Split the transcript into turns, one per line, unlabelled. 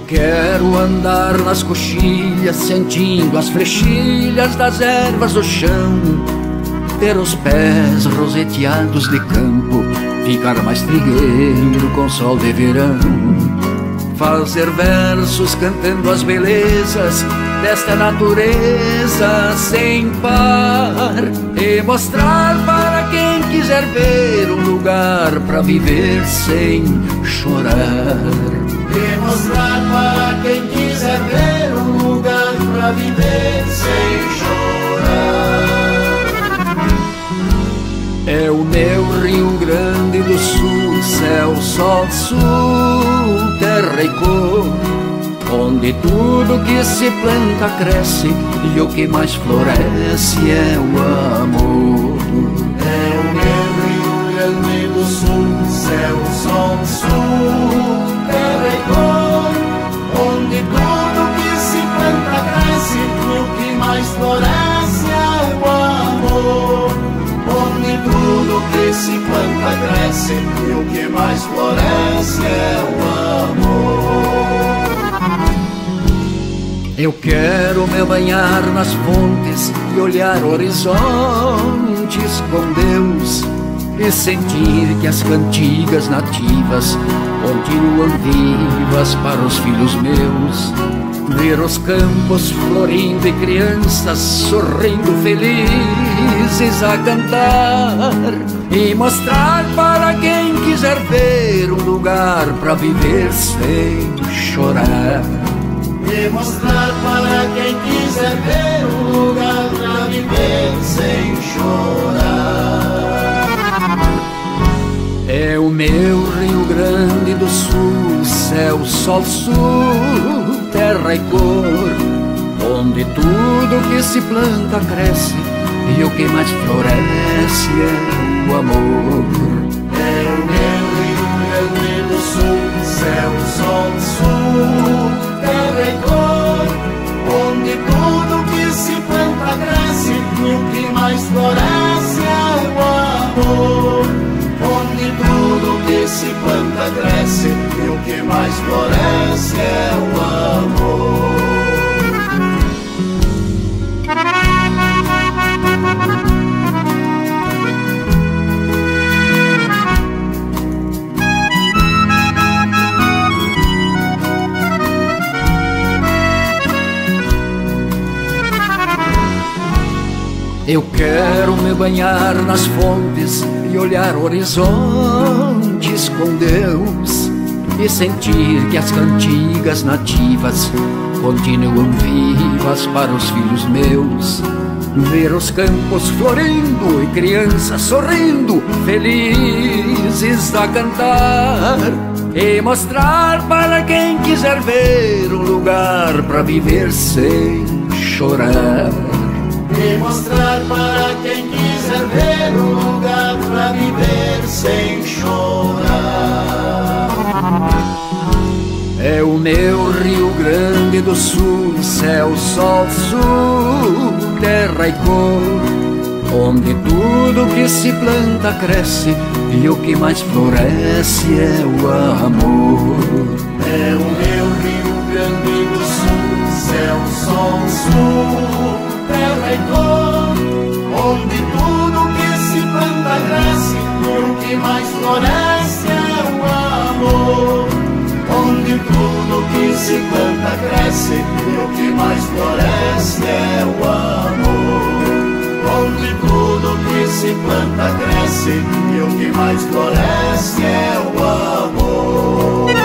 quero andar nas coxilhas, sentindo as flechilhas das ervas do chão, ter os pés roseteados de campo, ficar mais trigueiro com sol de verão, fazer versos cantando as belezas desta natureza sem par, e mostrar para quem quiser ver um lugar pra viver sem chorar.
E mostrar para quem quiser ver um lugar pra viver sem chorar.
É o meu Rio Grande do Sul, céu, sol, sul, terra e cor, onde tudo que se planta cresce e o que mais floresce é o amor.
É o meu Rio Grande do Sul, céu, sol, sul, terra e cor, onde tudo que se planta cresce e o que mais floresce é o amor. Onde tudo que se planta cresce e o que mais floresce é o amor.
Eu quero me banhar nas fontes e olhar horizontes com Deus, e sentir que as cantigas nativas continuam vivas para os filhos meus, ver os campos florindo e crianças sorrindo felizes a cantar, e mostrar para quem quiser ver um lugar para viver sem chorar.
E mostrar para quem quiser ver um lugar pra viver sem chorar.
É o meu Rio Grande do Sul, céu, sol, sul, terra e cor, onde tudo que se planta cresce e o que mais floresce é o amor.
É o meu Rio Grande do Sul, céu, sol, sul, terra e cor, onde tudo que se planta cresce e o que mais floresce é o amor. Onde tudo que se planta cresce e o que mais floresce é o amor.
Eu quero me banhar nas fontes e olhar horizontes com Deus, e sentir que as cantigas nativas continuam vivas para os filhos meus, ver os campos florindo e crianças sorrindo felizes a cantar, e mostrar para quem quiser ver um lugar para viver sem chorar.
E mostrar para quem quiser ver um lugar pra viver sem chorar.
É o meu Rio Grande do Sul, céu, sol, sul, terra e cor, onde tudo que se planta cresce e o que mais floresce é o amor.
É o meu Rio Grande do Sul, céu, sol, sul, terra e cor, onde tudo que se planta cresce e o que mais floresce é o amor. Onde tudo que se planta cresce e o que mais floresce é o amor. Onde tudo que se planta cresce e o que mais floresce é o amor.